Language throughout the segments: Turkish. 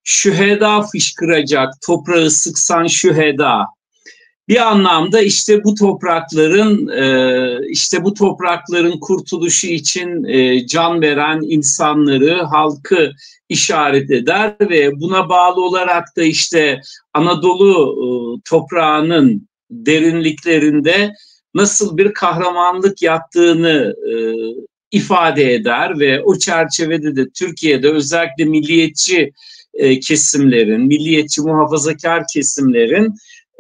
şüheda fışkıracak, toprağı sıksan şüheda. Bir anlamda işte bu toprakların kurtuluşu için can veren insanları, halkı işaret eder ve buna bağlı olarak da işte Anadolu toprağının derinliklerinde nasıl bir kahramanlık yattığını ifade eder ve o çerçevede de Türkiye'de özellikle milliyetçi kesimlerin, milliyetçi muhafazakar kesimlerin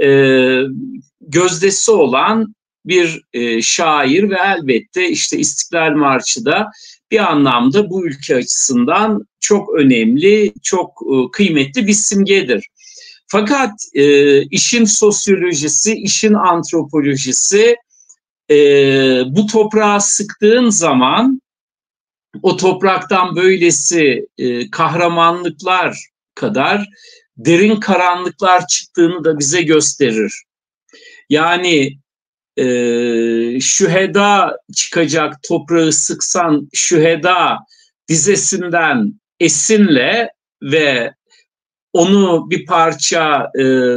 gözdesi olan bir şair ve elbette işte İstiklal Marşı da bir anlamda bu ülke açısından çok önemli, çok kıymetli bir simgedir. Fakat işin sosyolojisi, işin antropolojisi bu toprağa sıktığın zaman o topraktan böylesi kahramanlıklar kadar derin karanlıklar çıktığını da bize gösterir. Yani şüheda çıkacak, toprağı sıksan şüheda dizesinden esinle ve onu bir parça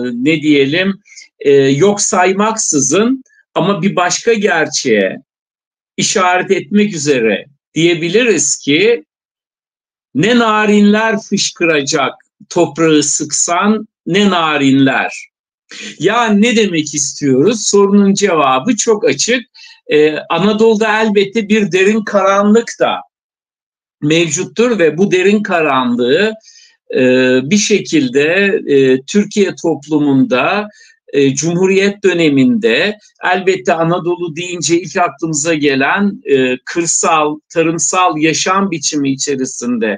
yok saymaksızın ama bir başka gerçeğe işaret etmek üzere diyebiliriz ki ne narinler fışkıracak toprağı sıksan ne narinler. Yani ne demek istiyoruz? Sorunun cevabı çok açık. Anadolu'da elbette bir derin karanlık da mevcuttur ve bu derin karanlığı bir şekilde Türkiye toplumunda Cumhuriyet döneminde elbette Anadolu deyince ilk aklımıza gelen kırsal, tarımsal yaşam biçimi içerisinde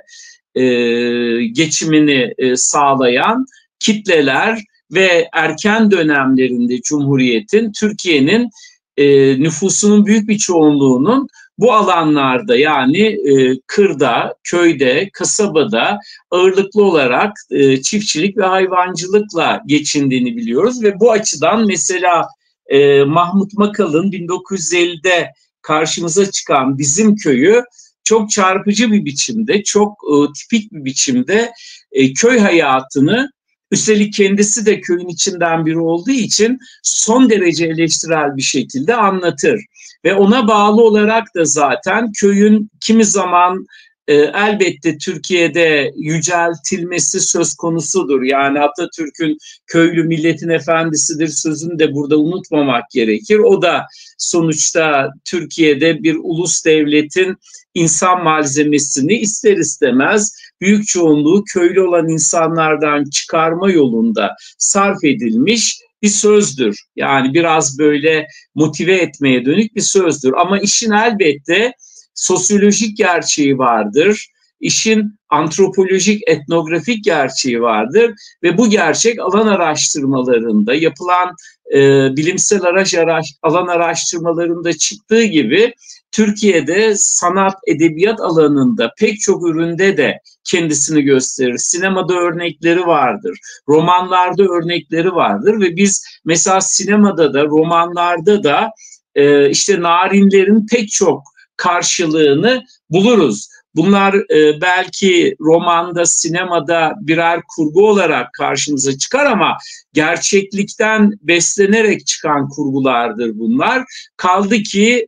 geçimini sağlayan kitleler ve erken dönemlerinde Cumhuriyet'in, Türkiye'nin nüfusunun büyük bir çoğunluğunun bu alanlarda yani kırda, köyde, kasabada ağırlıklı olarak çiftçilik ve hayvancılıkla geçindiğini biliyoruz ve bu açıdan mesela Mahmut Makal'ın 1950'de karşımıza çıkan Bizim Köyü çok çarpıcı bir biçimde, çok tipik bir biçimde köy hayatını, üstelik kendisi de köyün içinden biri olduğu için son derece eleştirel bir şekilde anlatır. Ve ona bağlı olarak da zaten köyün kimi zaman elbette Türkiye'de yüceltilmesi söz konusudur. Yani Atatürk'ün köylü milletin efendisidir sözünü de burada unutmamak gerekir. O da sonuçta Türkiye'de bir ulus devletin insan malzemesini ister istemez büyük çoğunluğu köylü olan insanlardan çıkarma yolunda sarf edilmiş bir sözdür. Yani biraz böyle motive etmeye dönük bir sözdür. Ama işin elbette sosyolojik gerçeği vardır. İşin antropolojik, etnografik gerçeği vardır ve bu gerçek alan araştırmalarında yapılan bilimsel alan araştırmalarında çıktığı gibi Türkiye'de sanat, edebiyat alanında pek çok üründe de kendisini gösterir. Sinemada örnekleri vardır, romanlarda örnekleri vardır ve biz mesela sinemada da, romanlarda da işte narinlerin pek çok karşılığını buluruz. Bunlar belki romanda, sinemada birer kurgu olarak karşımıza çıkar ama gerçeklikten beslenerek çıkan kurgulardır bunlar. Kaldı ki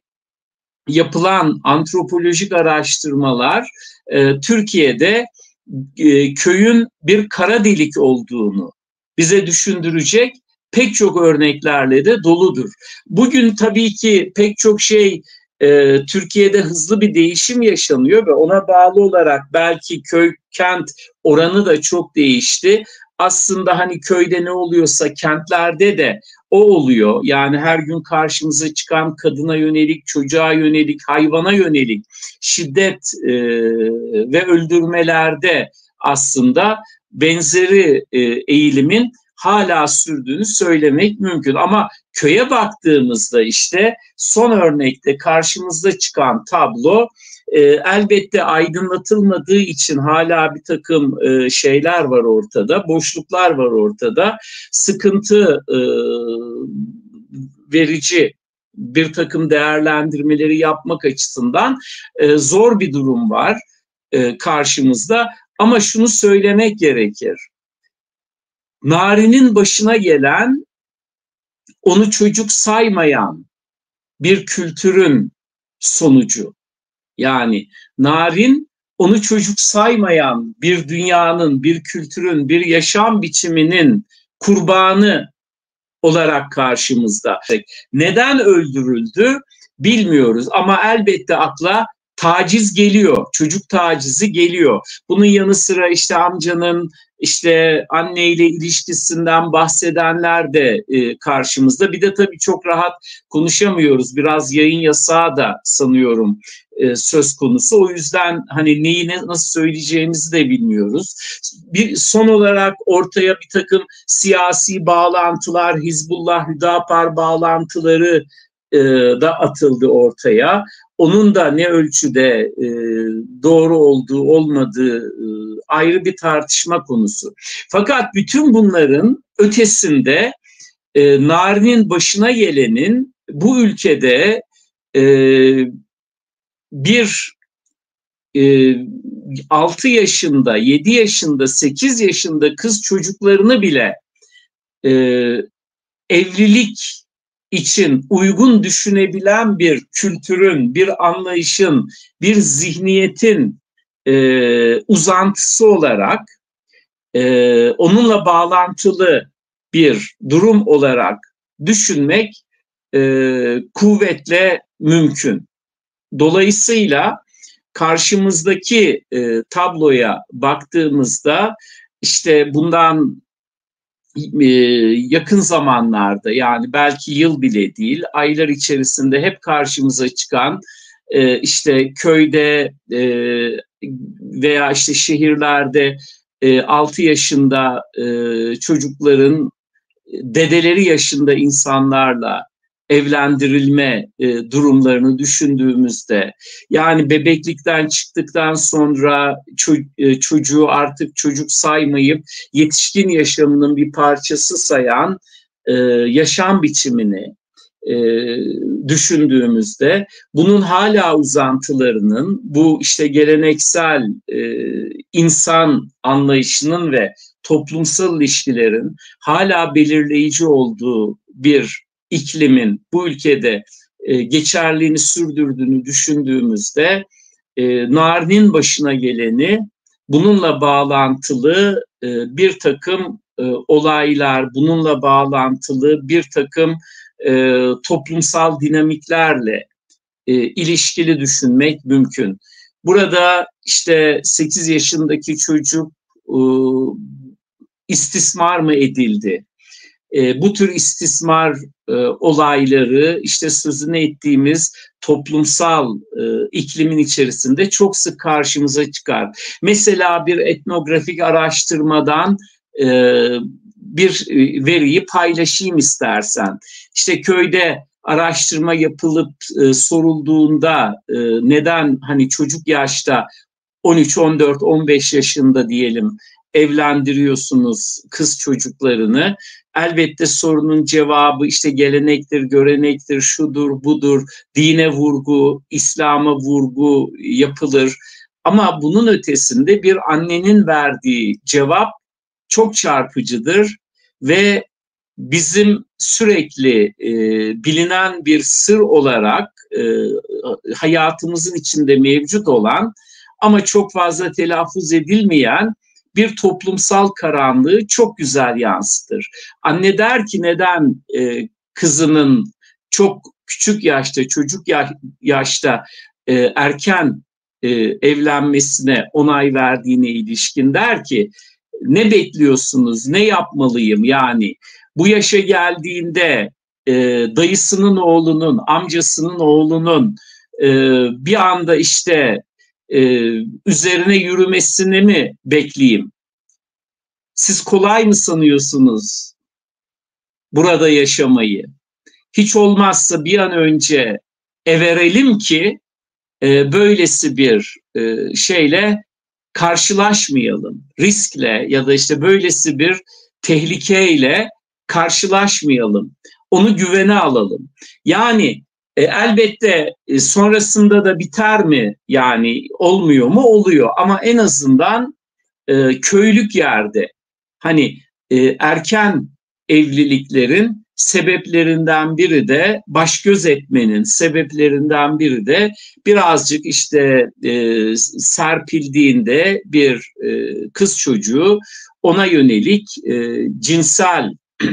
yapılan antropolojik araştırmalar Türkiye'de köyün bir kara delik olduğunu bize düşündürecek pek çok örneklerle de doludur. Bugün tabii ki pek çok şey Türkiye'de hızlı bir değişim yaşanıyor ve ona bağlı olarak belki köy-kent oranı da çok değişti. Aslında hani köyde ne oluyorsa kentlerde de o oluyor. Yani her gün karşımıza çıkan kadına yönelik, çocuğa yönelik, hayvana yönelik şiddet ve öldürmelerde aslında benzeri eğilimin hala sürdüğünü söylemek mümkün. Ama köye baktığımızda işte son örnekte karşımızda çıkan tablo elbette aydınlatılmadığı için hala bir takım şeyler var ortada, boşluklar var ortada. Sıkıntı verici bir takım değerlendirmeleri yapmak açısından zor bir durum var karşımızda. Ama şunu söylemek gerekir. Nari'nin başına gelen, onu çocuk saymayan bir kültürün sonucu. Yani Narin onu çocuk saymayan bir dünyanın, bir kültürün, bir yaşam biçiminin kurbanı olarak karşımızda. Neden öldürüldü bilmiyoruz ama elbette akla taciz geliyor, çocuk tacizi geliyor. Bunun yanı sıra işte amcanın işte anneyle ilişkisinden bahsedenler de karşımızda. Bir de tabii çok rahat konuşamıyoruz. Biraz yayın yasağı da sanıyorum söz konusu. O yüzden hani neyi nasıl söyleyeceğimizi de bilmiyoruz. Bir son olarak ortaya bir takım siyasi bağlantılar, Hizbullah, Hüdapar bağlantıları da atıldı ortaya. Onun da ne ölçüde doğru olduğu olmadığı ayrı bir tartışma konusu. Fakat bütün bunların ötesinde Nari'nin başına gelenin bu ülkede bir 6 yaşında, 7 yaşında, 8 yaşında kız çocuklarını bile evlilik için uygun düşünebilen bir kültürün, bir anlayışın, bir zihniyetin uzantısı olarak onunla bağlantılı bir durum olarak düşünmek kuvvetle mümkün. Dolayısıyla karşımızdaki tabloya baktığımızda işte bundan yakın zamanlarda, yani belki yıl bile değil, aylar içerisinde hep karşımıza çıkan işte köyde veya işte şehirlerde 6 yaşında çocukların dedeleri yaşında insanlarla evlendirilme durumlarını düşündüğümüzde, yani bebeklikten çıktıktan sonra çocuğu artık çocuk saymayıp yetişkin yaşamının bir parçası sayan yaşam biçimini düşündüğümüzde, bunun hala uzantılarının, bu işte geleneksel insan anlayışının ve toplumsal ilişkilerin hala belirleyici olduğu bir iklimin bu ülkede geçerliğini sürdürdüğünü düşündüğümüzde Nari'nin başına geleni, bununla bağlantılı bir takım olaylar, bununla bağlantılı bir takım toplumsal dinamiklerle ilişkili düşünmek mümkün. Burada işte 8 yaşındaki çocuk istismar mı edildi? Bu tür istismar olayları işte sözünü ettiğimiz toplumsal iklimin içerisinde çok sık karşımıza çıkar. Mesela bir etnografik araştırmadan bir veriyi paylaşayım istersen. İşte köyde araştırma yapılıp sorulduğunda neden hani çocuk yaşta 13, 14, 15 yaşında diyelim evlendiriyorsunuz kız çocuklarını? Elbette sorunun cevabı işte gelenektir, görenektir, şudur, budur, dine vurgu, İslam'a vurgu yapılır. Ama bunun ötesinde bir annenin verdiği cevap çok çarpıcıdır ve bizim sürekli bilinen bir sır olarak hayatımızın içinde mevcut olan ama çok fazla telaffuz edilmeyen bir toplumsal karanlığı çok güzel yansıtır. Anne der ki neden kızının çok küçük yaşta, çocuk yaşta erken evlenmesine onay verdiğine ilişkin, der ki ne bekliyorsunuz, ne yapmalıyım yani bu yaşa geldiğinde dayısının oğlunun, amcasının oğlunun bir anda işte üzerine yürümesini mi bekleyeyim? Siz kolay mı sanıyorsunuz burada yaşamayı? Hiç olmazsa bir an önce everelim ki böylesi bir şeyle karşılaşmayalım. Riskle ya da işte böylesi bir tehlikeyle karşılaşmayalım. Onu güvene alalım. Yani elbette sonrasında da biter mi? Yani olmuyor mu? Oluyor. Ama en azından köylük yerde hani erken evliliklerin sebeplerinden biri de baş göz etmenin sebeplerinden biri de birazcık işte serpildiğinde bir kız çocuğu ona yönelik cinsel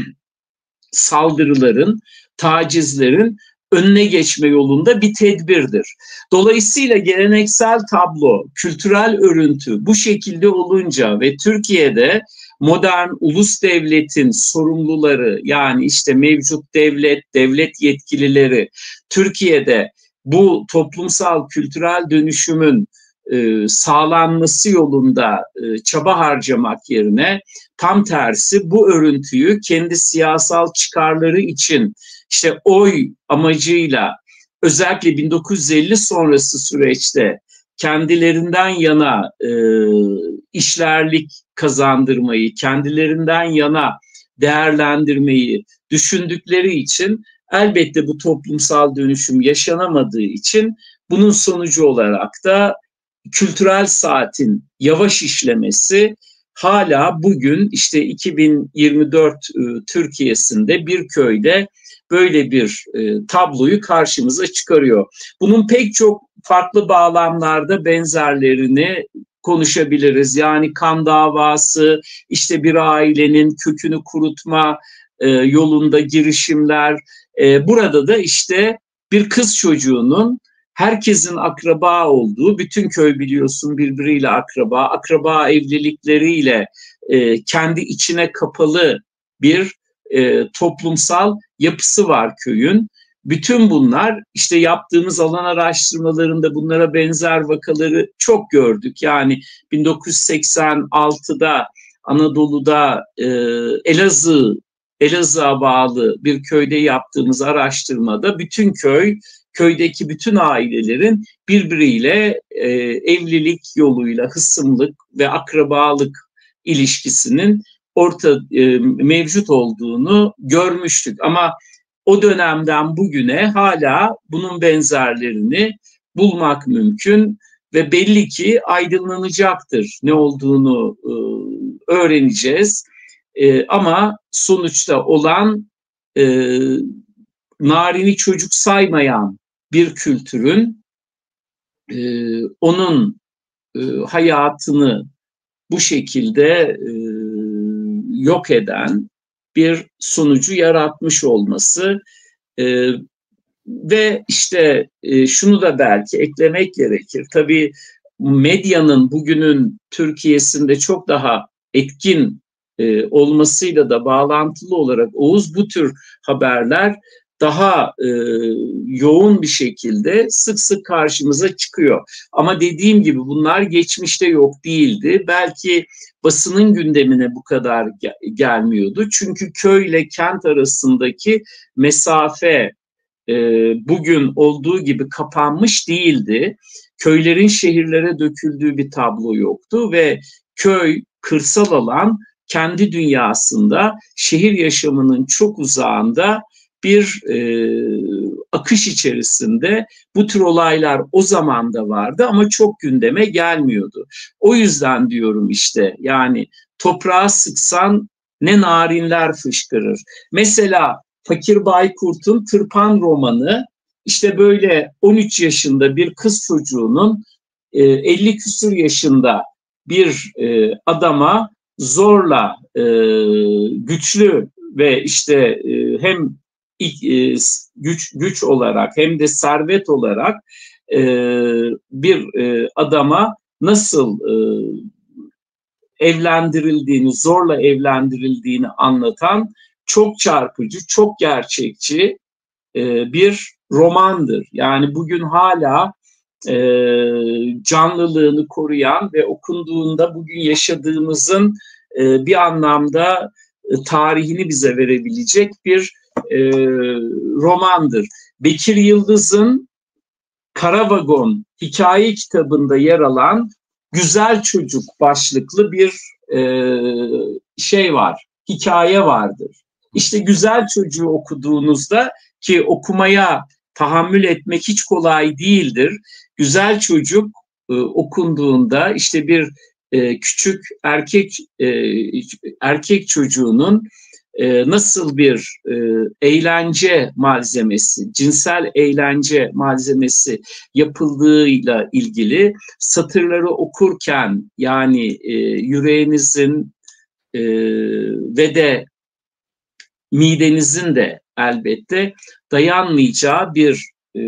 saldırıların, tacizlerin önüne geçme yolunda bir tedbirdir. Dolayısıyla geleneksel tablo, kültürel örüntü bu şekilde olunca ve Türkiye'de modern ulus devletin sorumluları, yani işte mevcut devlet, devlet yetkilileri Türkiye'de bu toplumsal kültürel dönüşümün sağlanması yolunda çaba harcamak yerine tam tersi bu örüntüyü kendi siyasal çıkarları için işte oy amacıyla özellikle 1950 sonrası süreçte kendilerinden yana işlerlik kazandırmayı, kendilerinden yana değerlendirmeyi düşündükleri için elbette bu toplumsal dönüşüm yaşanamadığı için bunun sonucu olarak da kültürel saatin yavaş işlemesi hala bugün işte 2024 Türkiye'sinde bir köyde böyle bir tabloyu karşımıza çıkarıyor. Bunun pek çok farklı bağlamlarda benzerlerini konuşabiliriz. Yani kan davası, işte bir ailenin kökünü kurutma yolunda girişimler. Burada da işte bir kız çocuğunun herkesin akraba olduğu, bütün köy biliyorsun birbiriyle akraba, akraba evlilikleriyle kendi içine kapalı bir toplumsal yapısı var köyün. Bütün bunlar işte yaptığımız alan araştırmalarında bunlara benzer vakaları çok gördük. Yani 1986'da Anadolu'da Elazığ'a bağlı bir köyde yaptığımız araştırmada bütün köydeki bütün ailelerin birbiriyle evlilik yoluyla hısımlık ve akrabalık ilişkisinin mevcut olduğunu görmüştük. Ama o dönemden bugüne hala bunun benzerlerini bulmak mümkün ve belli ki aydınlanacaktır. Ne olduğunu öğreneceğiz. Ama sonuçta olan narini çocuk saymayan bir kültürün onun hayatını bu şekilde yok eden bir sonucu yaratmış olması ve işte şunu da belki eklemek gerekir. Tabii medyanın bugünün Türkiye'sinde çok daha etkin olmasıyla da bağlantılı olarak Oğuz bu tür haberler daha yoğun bir şekilde sık sık karşımıza çıkıyor. Ama dediğim gibi bunlar geçmişte yok değildi. Belki basının gündemine bu kadar gelmiyordu. Çünkü köy ile kent arasındaki mesafe bugün olduğu gibi kapanmış değildi. Köylerin şehirlere döküldüğü bir tablo yoktu ve köy, kırsal alan kendi dünyasında şehir yaşamının çok uzağında bir akış içerisinde bu tür olaylar o zaman da vardı ama çok gündeme gelmiyordu. O yüzden diyorum işte yani toprağa sıksan ne narinler fışkırır. Mesela Fakir Baykurt'un Tırpan romanı işte böyle 13 yaşında bir kız çocuğunun 50 küsur yaşında bir adama zorla güçlü ve işte hem güç olarak hem de servet olarak bir adama nasıl evlendirildiğini, zorla evlendirildiğini anlatan çok çarpıcı, çok gerçekçi bir romandır. Yani bugün hala canlılığını koruyan ve okunduğunda bugün yaşadığımızın bir anlamda tarihini bize verebilecek bir romandır. Bekir Yıldız'ın Kara Vagon hikaye kitabında yer alan Güzel Çocuk başlıklı bir şey var, hikaye vardır. İşte Güzel Çocuğu okuduğunuzda ki okumaya tahammül etmek hiç kolay değildir. Güzel Çocuk okunduğunda işte bir küçük erkek çocuğunun nasıl bir eğlence malzemesi, cinsel eğlence malzemesi yapıldığıyla ilgili satırları okurken, yani yüreğinizin ve de midenizin de elbette dayanmayacağı bir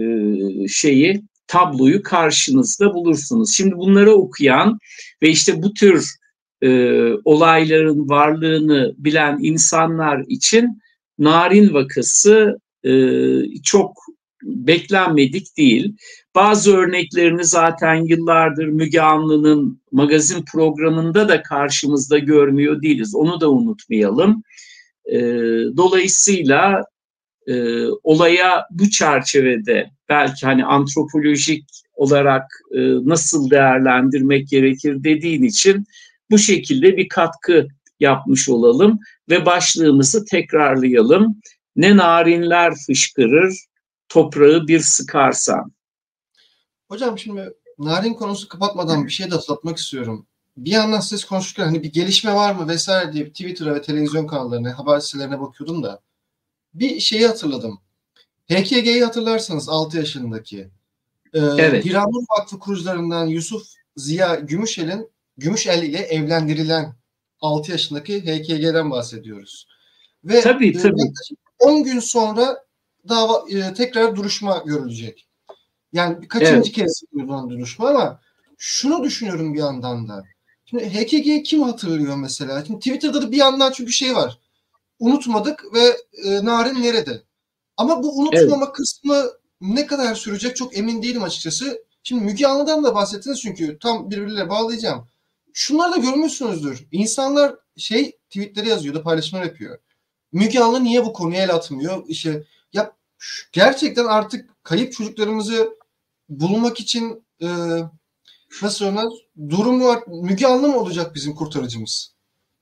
tabloyu karşınızda bulursunuz. Şimdi bunları okuyan ve işte bu tür olayların varlığını bilen insanlar için Narin vakası çok beklenmedik değil. Bazı örneklerini zaten yıllardır Müge Anlı'nın magazin programında da karşımızda görmüyor değiliz. Onu da unutmayalım. Dolayısıyla olaya bu çerçevede belki hani antropolojik olarak nasıl değerlendirmek gerekir dediğin için bu şekilde bir katkı yapmış olalım ve başlığımızı tekrarlayalım. Ne narinler fışkırır, toprağı bir sıkarsan. Hocam şimdi narin konusu kapatmadan bir şey de hatırlatmak istiyorum. Bir yandan siz konuşurken hani bir gelişme var mı vesaire diye Twitter'a ve televizyon kanallarına, haber sitelerine bakıyordum da bir şeyi hatırladım. HKG'yi hatırlarsanız 6 yaşındaki. Evet. Hiranur Vakfı kurucularından Yusuf Ziya Gümüşel ile evlendirilen 6 yaşındaki HKG'den bahsediyoruz. Ve tabii. 10 gün sonra tekrar duruşma görülecek. Yani kaçıncı kez duruşma, ama şunu düşünüyorum bir yandan da. Şimdi HKG'yi kim hatırlıyor mesela? Şimdi Twitter'da da bir yandan çünkü şey var. Unutmadık ve Narin nerede? Ama bu unutmama kısmı ne kadar sürecek çok emin değilim açıkçası. Şimdi Müge Anlı'dan da bahsettiniz çünkü tam birbirine bağlayacağım. Şunları da görmüşsünüzdür. İnsanlar tweetleri yazıyor da paylaşımlar yapıyor. Müge Anlı niye bu konuya el atmıyor? İşte ya gerçekten artık kayıp çocuklarımızı bulmak için nasıl onlar durumu var. Müge Anlı mı olacak bizim kurtarıcımız?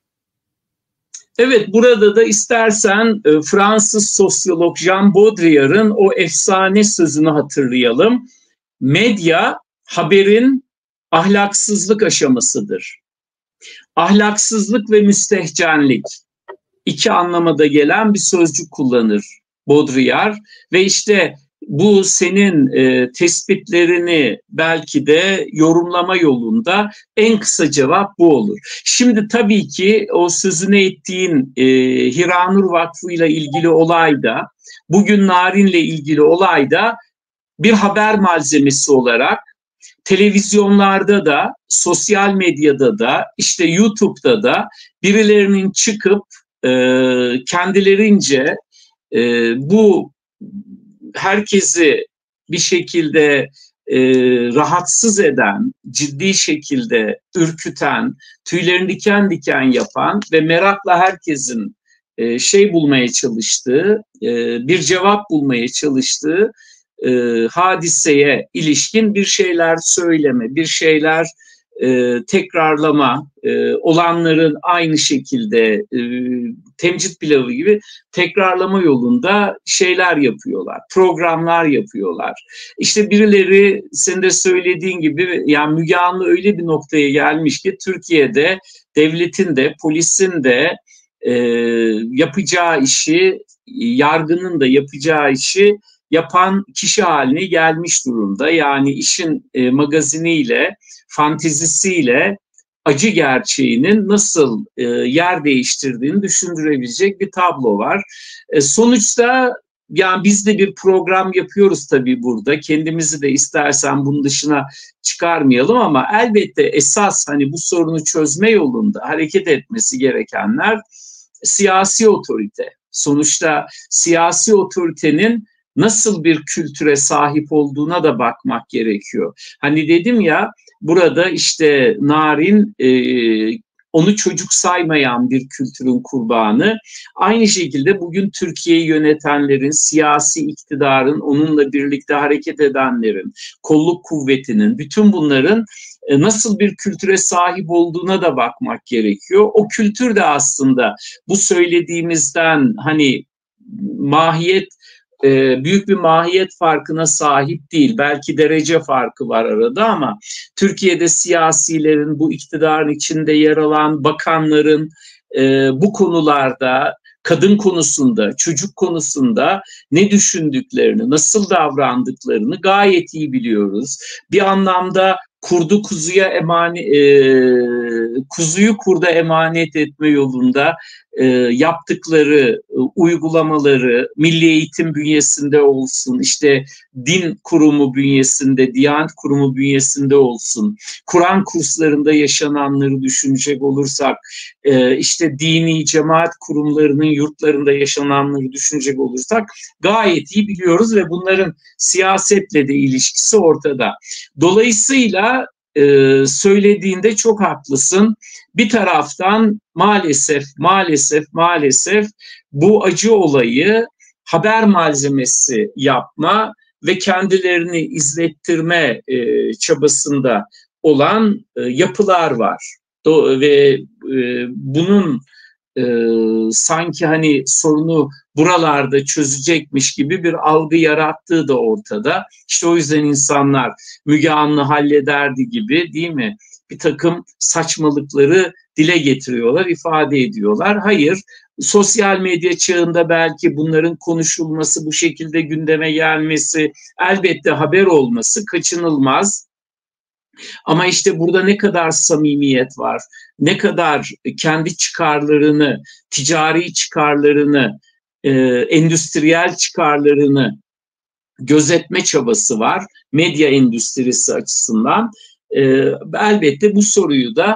Evet, burada da istersen Fransız sosyolog Jean Baudrillard'ın o efsane sözünü hatırlayalım. Medya haberin ahlaksızlık aşamasıdır. Ahlaksızlık ve müstehcenlik iki anlamada gelen bir sözcük kullanır Baudrillard ve işte bu senin tespitlerini belki de yorumlama yolunda en kısa cevap bu olur. Şimdi tabii ki o sözünü ettiğin Hiranur Vakfı ile ilgili olayda, bugün Narin'le ilgili olayda bir haber malzemesi olarak televizyonlarda da, sosyal medyada da, işte YouTube'da da birilerinin çıkıp kendilerince bu herkesi bir şekilde rahatsız eden, ciddi şekilde ürküten, tüylerini diken diken yapan ve merakla herkesin bulmaya çalıştığı, bir cevap bulmaya çalıştığı hadiseye ilişkin bir şeyler söyleme, bir şeyler tekrarlama, olanların aynı şekilde temcit pilavı gibi tekrarlama yolunda şeyler yapıyorlar, programlar yapıyorlar. İşte birileri senin de söylediğin gibi, yani Müge Anlı öyle bir noktaya gelmiş ki Türkiye'de devletin de polisin de yapacağı işi, yargının da yapacağı işi yapan kişi haline gelmiş durumda. Yani işin magaziniyle, fantezisiyle acı gerçeğinin nasıl yer değiştirdiğini düşündürebilecek bir tablo var. Sonuçta yani biz de bir program yapıyoruz tabii burada. Kendimizi de istersen bunun dışına çıkarmayalım ama elbette esas hani bu sorunu çözme yolunda hareket etmesi gerekenler siyasi otorite. Sonuçta siyasi otoritenin nasıl bir kültüre sahip olduğuna da bakmak gerekiyor. Hani dedim ya, burada işte Narin onu çocuk saymayan bir kültürün kurbanı. Aynı şekilde bugün Türkiye'yi yönetenlerin, siyasi iktidarın, onunla birlikte hareket edenlerin, kolluk kuvvetinin, bütün bunların nasıl bir kültüre sahip olduğuna da bakmak gerekiyor. O kültür de aslında bu söylediğimizden hani mahiyet büyük bir mahiyet farkına sahip değil. Belki derece farkı var arada ama Türkiye'de siyasilerin, bu iktidarın içinde yer alan bakanların bu konularda, kadın konusunda, çocuk konusunda ne düşündüklerini, nasıl davrandıklarını gayet iyi biliyoruz. Bir anlamda kuzuyu kurda emanet etme yolunda yaptıkları uygulamaları, milli eğitim bünyesinde olsun, işte din kurumu bünyesinde, Diyanet kurumu bünyesinde olsun, Kur'an kurslarında yaşananları düşünecek olursak, işte dini cemaat kurumlarının yurtlarında yaşananları düşünecek olursak gayet iyi biliyoruz ve bunların siyasetle de ilişkisi ortada. Dolayısıyla söylediğinde çok haklısın. Bir taraftan maalesef bu acı olayı haber malzemesi yapma ve kendilerini izlettirme çabasında olan yapılar var. Ve bunun sanki hani sorunu buralarda çözecekmiş gibi bir algı yarattığı da ortada. İşte o yüzden insanlar Müge Anlı hallederdi gibi, değil mi, bir takım saçmalıkları dile getiriyorlar, ifade ediyorlar. Hayır, sosyal medya çağında belki bunların konuşulması, bu şekilde gündeme gelmesi, elbette haber olması kaçınılmaz. Ama işte burada ne kadar samimiyet var, ne kadar kendi çıkarlarını, ticari çıkarlarını, endüstriyel çıkarlarını gözetme çabası var medya endüstrisi açısından. Elbette bu soruyu da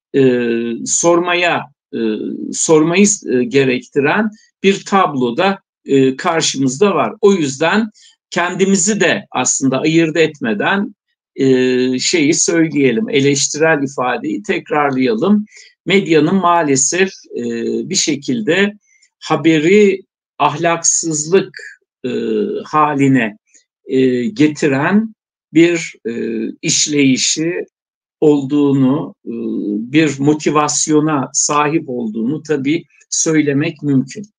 sormayı gerektiren bir tablo da karşımızda var. O yüzden kendimizi de aslında ayırt etmeden şeyi söyleyelim, eleştirel ifadeyi tekrarlayalım. Medyanın maalesef bir şekilde haberi ahlaksızlık haline getiren bir işleyişi olduğunu, bir motivasyona sahip olduğunu tabii söylemek mümkün.